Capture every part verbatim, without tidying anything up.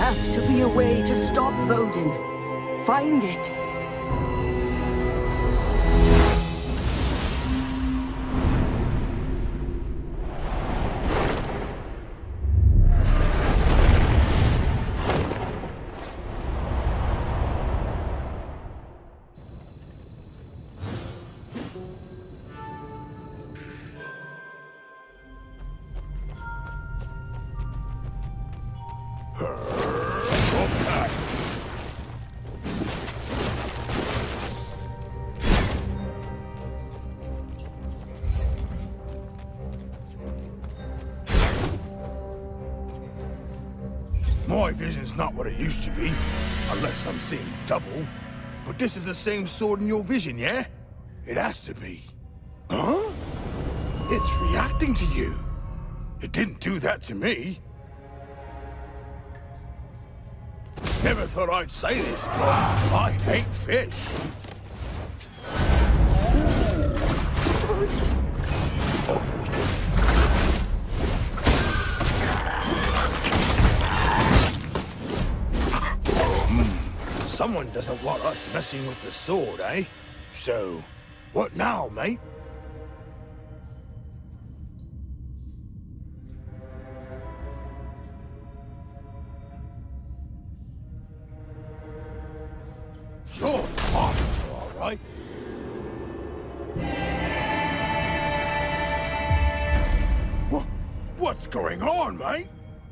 has to be a way to stop Vodin. Find it. My vision's not what it used to be, unless I'm seeing double. But this is the same sword in your vision, yeah? It has to be. Huh? It's reacting to you. It didn't do that to me. Never thought I'd say this, but I hate fish. Someone doesn't want us messing with the sword, eh? So, what now, mate? Sure, all right. What? What's going on, mate?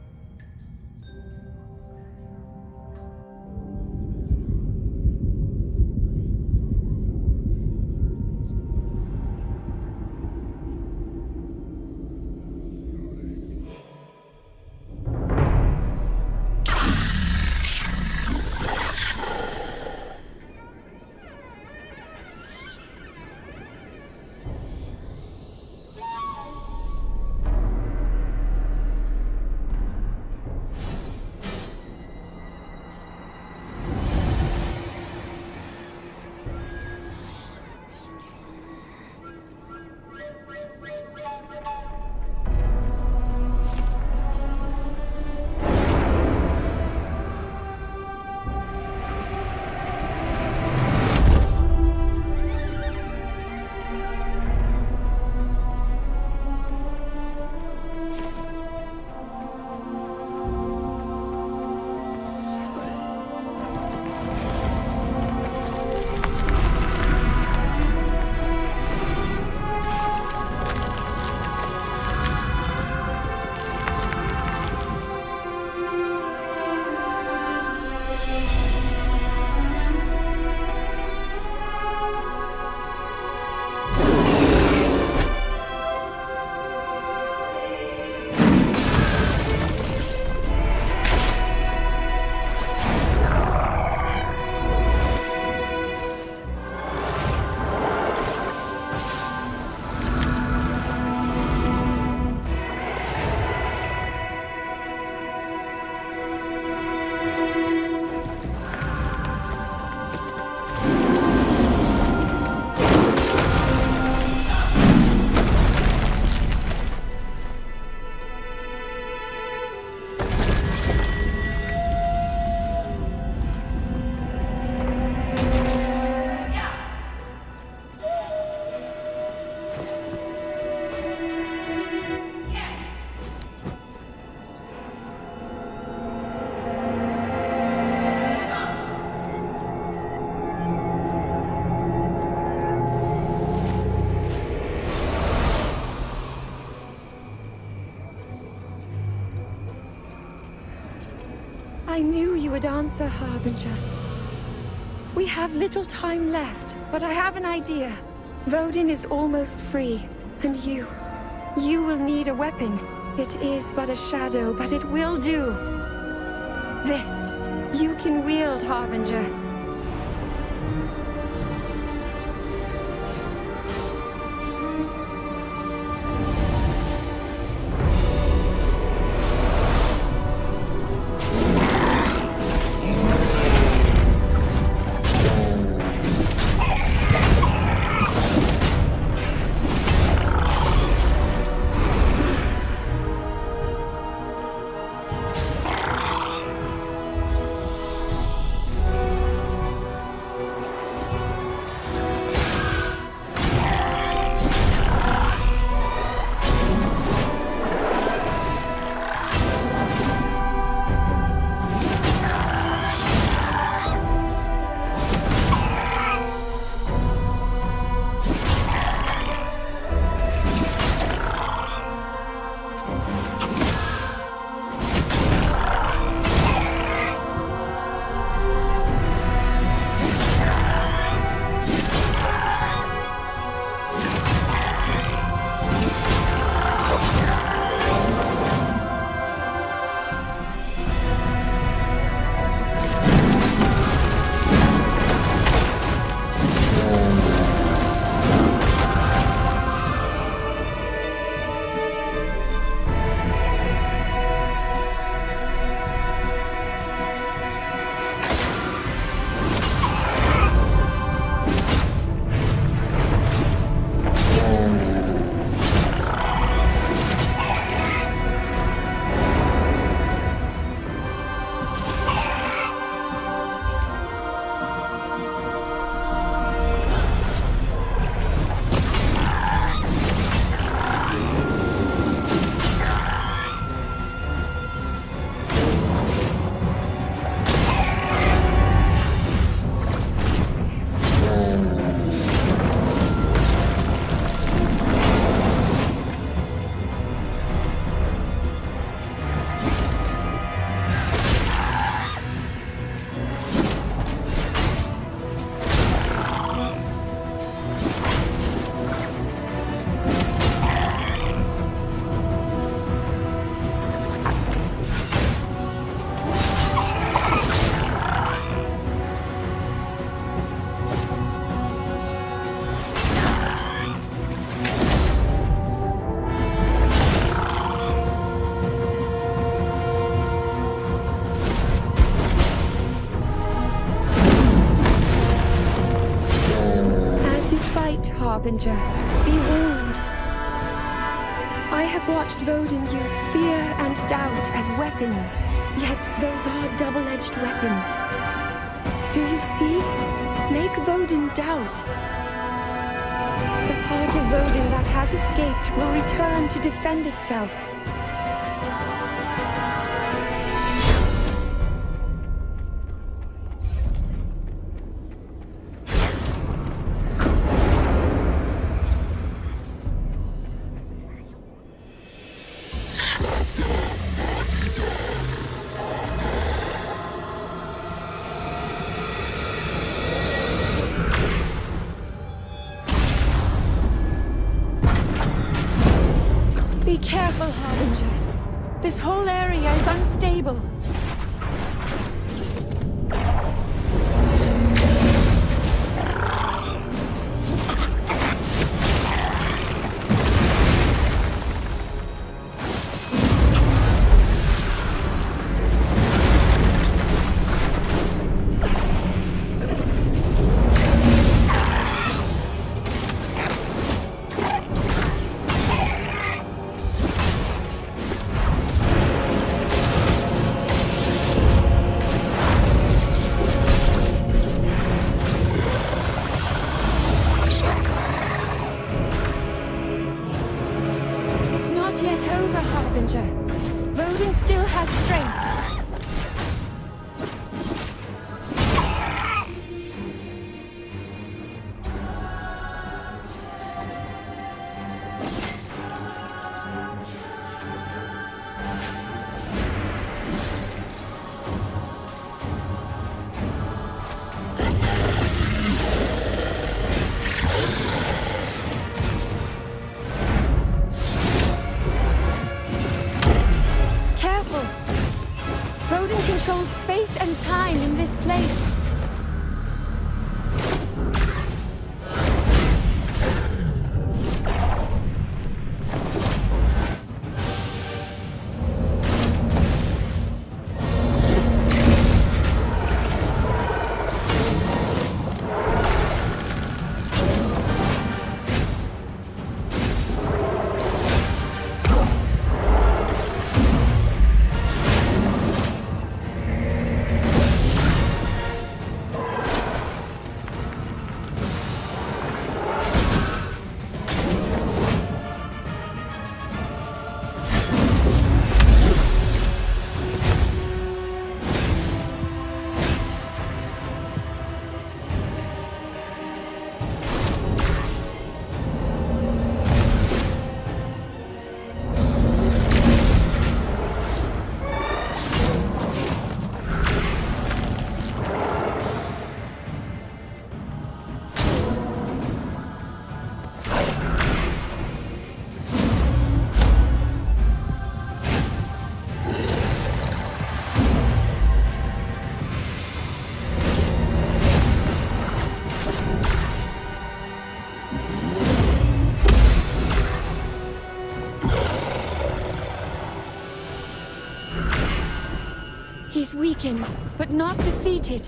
I knew you would answer, Harbinger. We have little time left, but I have an idea. Vodin is almost free, and you... you will need a weapon. It is but a shadow, but it will do. This, you can wield, Harbinger. Harbinger. Be warned. I have watched Vodin use fear and doubt as weapons, yet those are double-edged weapons. Do you see? Make Vodin doubt. The part of Vodin that has escaped will return to defend itself. Be careful, Harbinger. This whole area is unstable. Vodin still has strength. Vodin controls space and time in this place. He's weakened, but not defeated.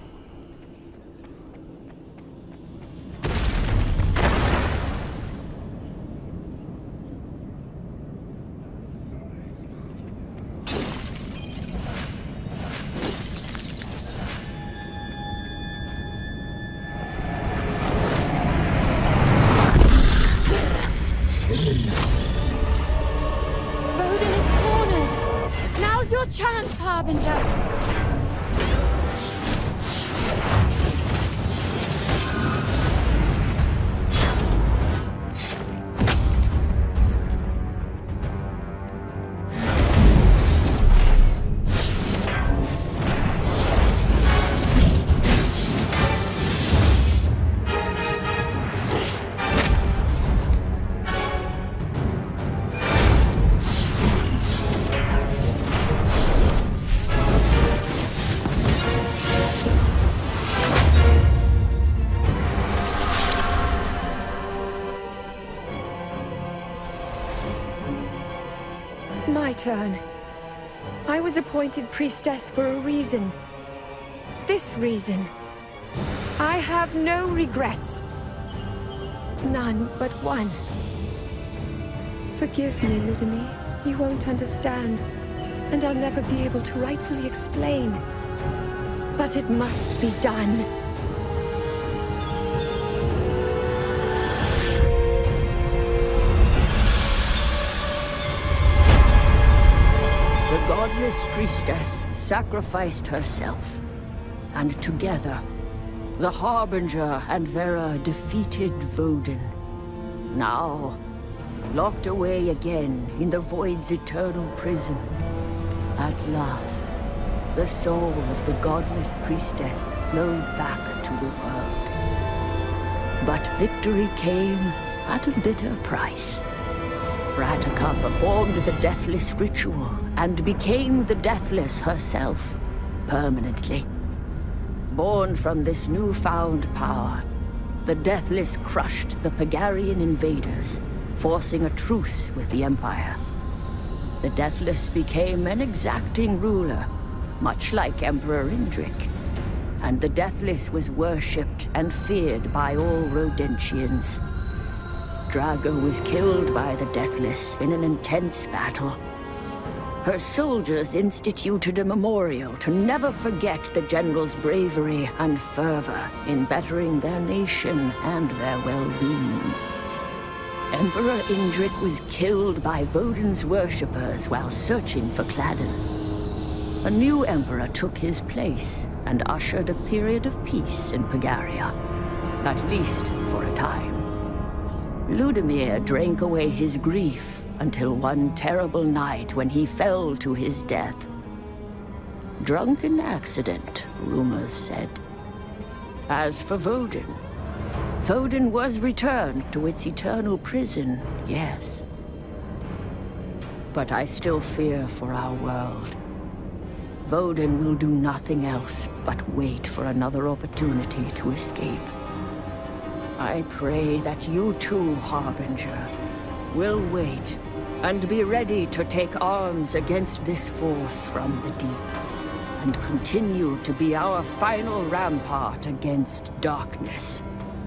Your chance, Harbinger! My turn. I was appointed priestess for a reason. This reason. I have no regrets. none but one. Forgive me, Ludimir. You won't understand, and I'll never be able to rightfully explain. But it must be done. The godless priestess sacrificed herself, and together, the Harbinger and Vera defeated Vodin. Now, locked away again in the Void's eternal prison, at last, the soul of the godless priestess flowed back to the world. But victory came at a bitter price. Rataka performed the Deathless ritual and became the Deathless herself, permanently. Born from this newfound power, the Deathless crushed the Pegarian invaders, forcing a truce with the Empire. The Deathless became an exacting ruler, much like Emperor Indrik. And the Deathless was worshipped and feared by all Rodentians. Drago was killed by the Deathless in an intense battle. Her soldiers instituted a memorial to never forget the general's bravery and fervor in bettering their nation and their well-being. Emperor Indrik was killed by Vodin's worshippers while searching for Cladden. A new emperor took his place and ushered a period of peace in Pagaria, at least for a time. Ludimir drank away his grief until one terrible night when he fell to his death. Drunken accident, rumors said. As for Vodin, Vodin was returned to its eternal prison, yes. But I still fear for our world. Vodin will do nothing else but wait for another opportunity to escape. I pray that you too, Harbinger, will wait and be ready to take arms against this force from the deep, and continue to be our final rampart against darkness.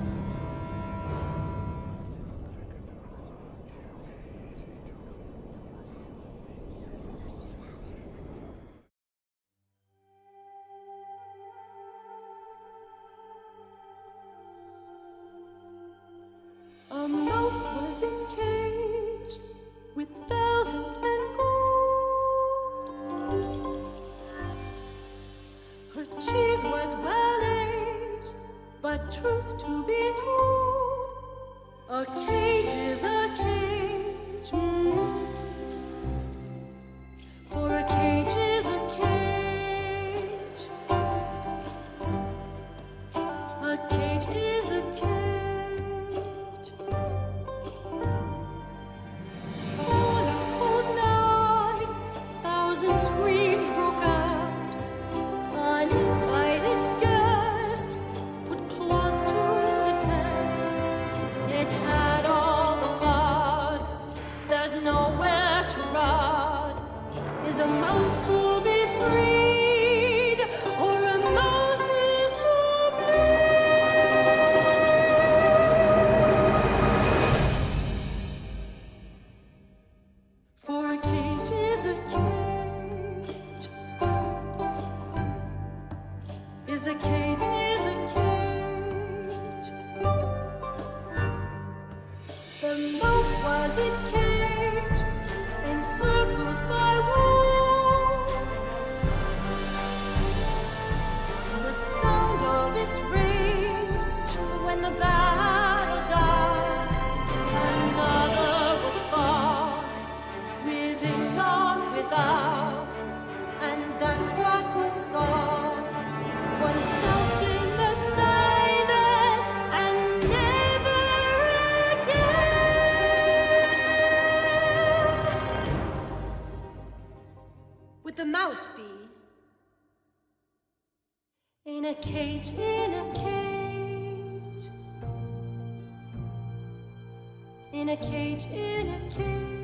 A mouse was encaged with velvet and gold. Her cheese was well aged, but truth to be told, a cage is a cage. For a cage is a cage. A cage is a cage. The mouse be in a cage, in a cage, in a cage, in a cage.